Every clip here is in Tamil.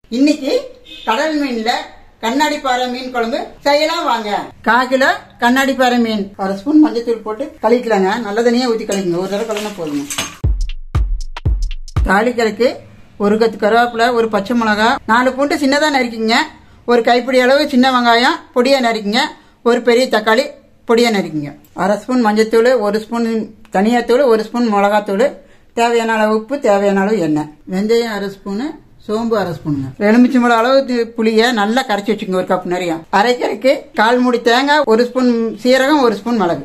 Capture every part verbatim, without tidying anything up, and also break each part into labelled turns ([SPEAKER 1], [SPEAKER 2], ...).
[SPEAKER 1] இன்னைக்கு கடல் மீன்ல கண்ணாடி பாறை மீன் குழம்பு செய்யலாம் வாங்க. கால் கிலோ கண்ணாடி பாறை மீன் அரை ஸ்பூன் மஞ்சத்தூள் போட்டு கழிக்கலாங்க. நல்ல தனியா ஊற்றி கழிக்குங்க. ஒரு தடவை கலந்தா போதுங்க. தாளிக்கிறதுக்கு ஒரு கத்து கருவேப்பிலை, ஒரு பச்சை மிளகா, நாலு பூண்டு சின்னதாக நறுக்கிங்க. ஒரு கைப்பிடி அளவு சின்ன வெங்காயம் பொடியாக நறுக்கிங்க. ஒரு பெரிய தக்காளி பொடியாக நறுக்கிங்க. அரை ஸ்பூன் மஞ்சத்தூள், ஒரு ஸ்பூன் தனியாத்தூள், ஒரு ஸ்பூன் மிளகாத்தூள், தேவையான அளவு உப்பு, தேவையான அளவு எண்ணெய், வெந்தயம் அரை ஸ்பூனு, சோம்பு அரை ஸ்பூனுங்க. எலுமிச்சை மிளகு அளவு புளியை நல்லா கரைச்சி வச்சுக்கோங்க. ஒரு கப் நிறைய. அரைக்கரைக்கு கால் மூடி தேங்காய், ஒரு ஸ்பூன் சீரகம், ஒரு ஸ்பூன் மிளகு.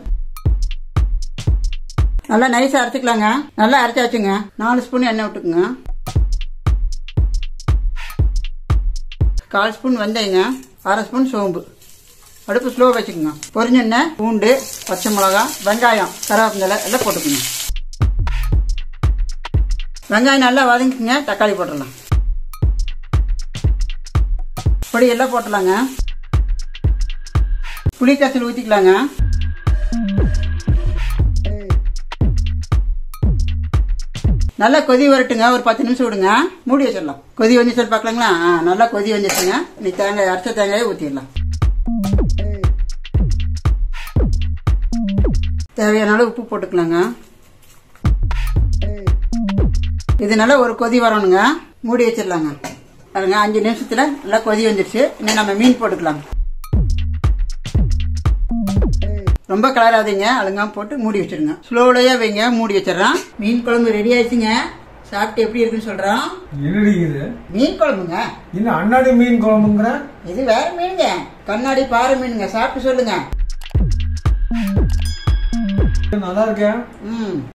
[SPEAKER 1] நல்லா நைஸா அரைச்சிக்கலாங்க. நல்லா அரைச்சாச்சுங்க. நாலு ஸ்பூன் எண்ணெய் விட்டுக்குங்க. கால் ஸ்பூன் வெந்தயங்க, அரை ஸ்பூன் சோம்பு. அடுப்பு ஸ்லோ வச்சுக்கோங்க. பொரிஞ்செண்ணெய், பூண்டு, பச்சை மிளகா, வெங்காயம், கருவேப்பிலை எல்லாம் போட்டுக்குங்க. வெங்காயம் நல்லா வதங்கிக்குங்க. தக்காளி போட்டுடலாம். பொடி எல்லாம் போட்டுலாங்க. புளி கரைசல் ஊற்றிக்கலாங்க. நல்லா கொதி வரட்டுங்க. ஒரு பத்து நிமிஷம் விடுங்க. மூடி வச்சிடலாம். கொதி வந்துச்சு பார்க்கலாங்களா? நல்லா கொதி வந்துச்சுங்க. இன்னைக்கு தேங்காய் அரைச்ச தேங்காயை ஊற்றிடலாம். தேவையான அளவு உப்பு போட்டுக்கலாங்க. இது நல்லா ஒரு கொதி வரணுங்க. மூடி வச்சிடலாங்க. பாருங்க, அஞ்சு நிமிஷத்துல நல்லா கொதி வந்துருச்சு. இன்னும் நம்ம மீன் போட்டுக்கலாம். ரொம்ப கலராதீங்க. அழுங்காம போட்டு மூடி வச்சிருங்க. ஸ்லோலையா வைங்க. மூடி வச்சிடறோம். மீன் குழம்பு ரெடி ஆயிடுச்சுங்க. சாப்பிட்டு எப்படி இருக்குன்னு சொல்றோம். மீன் குழம்புங்க.
[SPEAKER 2] இன்னும் அண்ணாடி மீன் குழம்புங்கிற
[SPEAKER 1] இது வேற மீனுங்க. கண்ணாடி பாறை மீனுங்க. சாப்பிட்டு சொல்லுங்க.
[SPEAKER 2] நல்லா இருக்கேன்.
[SPEAKER 1] ம்